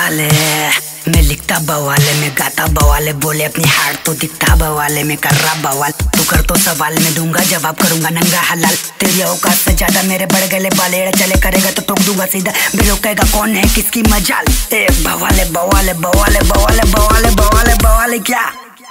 बवाले, मैं लिखता बवाले, मैं गाता बवाले, बोले अपनी हार्ट तो दिखता बवाले, मैं कर रहा बवाल, तू कर तो सवाल, मैं दूंगा जवाब, करूंगा नंगा हलाल, तेरी औकात से ज्यादा मेरे बढ़ गए बाले, चले करेगा तो टोक दूंगा सीधा, भी रोकेगा कौन है किसकी मजाल। ए बवाले बवाले बवाले बवाले बवाले बवाले बवाले क्या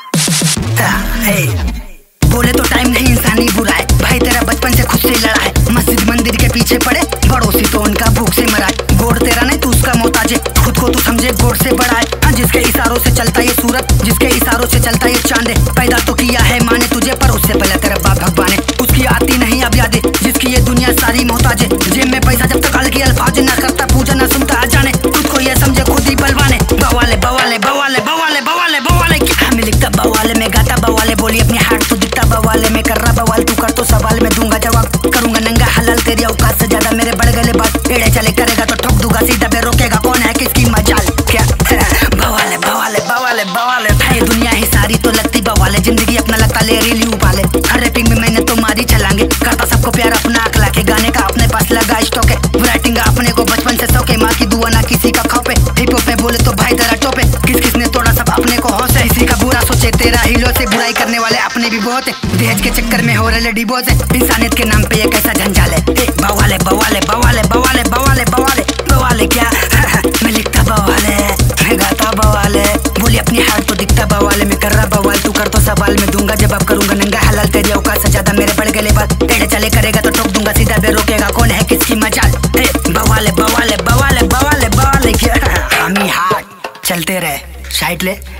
बोले तो टाइम नहीं इंसानी बुरा है, भाई तेरा बचपन से खुद से लड़ा है, मस्जिद मंदिर के पीछे पड़े पड़ोसी तो उनका भूख से मरा है, गोड़ तेरा नहीं तू उसका मोहताज है, खुद को तू समझे गोड़ से बड़ा है। हाँ, जिसके इशारों से चलता ये सूरज, जिसके इशारों से चलता ये चांद है, पैदा तो किया है माने तुझे पर उससे पहले तेरा बाप भगवान है, उसकी आती नहीं अब यादें, जिसकी ये दुनिया सारी मोहताज है, जेब में पैसा जब तक काल की अल्फाज ना करता पूजा ना सुनता जाने, खुद को ये समझे खुद ही बलवाने। बवाले बवाले बवाले बवाले बवाले बवाले क्या मैं लिखता बवाले, मैं गाता बवाले, बोली अपनी हार्ट तो दिखता बवाले, मैं कर रहा बवाल, तू कर तो सवाल, मैं दूंगा जवाब, करूंगा नंगा हलाल, तेरी औकात से ज्यादा मेरे बढ़ गए बात, एड़े चले करेगा तो ठोक दूंगा सीधा, बे रोकेगा कौन है किसकी मजाल क्या बवाले बवाले बवाले बवाले भाई दुनिया ही सारी तो लगती बवाले, जिंदगी अपना लगता ले रीली उबाले, हर रैपिंग में मैंने तो मारी छलांगे, करता सबको प्यार अपना अखला के, गाने का अपने पास लगा स्टॉक है, राइटिंग अपने को बचपन से शौक है, माँ की दुआ ना किसी का खौफ है, हिप हॉप में बोले तो भाई तेरा टॉप है, किस किसने तोड़ा सब अपने को हौस है, किसी का बुरा सोचे तेरा हीलो से, बुराई करने वाले अपने भी बहुत है, दहेज के चक्कर में हो रहे डिवोर्स है, इंसानियत के नाम पे ये कैसा झंझाल है। बवाले बवाले बवाले बवाले बवाले बवाले बवाले क्या मैं लिखता बवाले, मैं गाता बवाले, बोली अपनी हार्ट तो दिखता बवाले, मैं कर रहा बवाल, तू कर तो सवाल, मैं दूंगा जवाब, करूंगा नंगा हलाल, तेरी औकात से ज्यादा मेरे बढ़ गए बात, टेढ़े चले करेगा तो ठोक दूंगा सीधा, बे रोकेगा कौन है किसकी मजाल। बवाले बवाले बवाले बवाले बवाले क्या हामी हार्ट चलते रहे साइड ले।